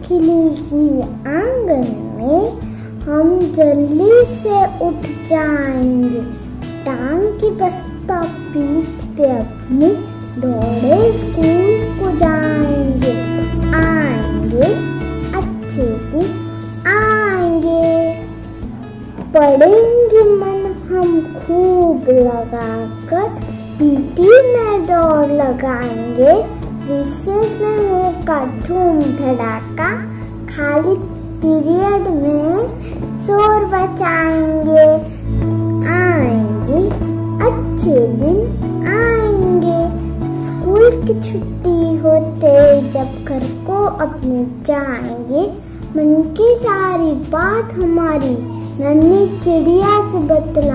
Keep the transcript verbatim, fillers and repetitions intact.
खिली खिली आंगन में हम जल्दी से उठ जाएंगे, टांग की बस्ता पीठ पे अपनी दौड़े स्कूल को जाएंगे। आएंगे अच्छे दिन आएंगे, पढ़ेंगे मन हम खूब लगाकर, पीटी में दौड़ लगाएंगे, रिसेस में मुँह का धूम धड़ाका, खाली पीरियड में शोर बचाएंगे। आएंगे अच्छे दिन आएंगे, स्कूल की छुट्टी होते जब घर को अपने जाएंगे, मन की सारी बात हमारी नन्ही चिड़िया से बतला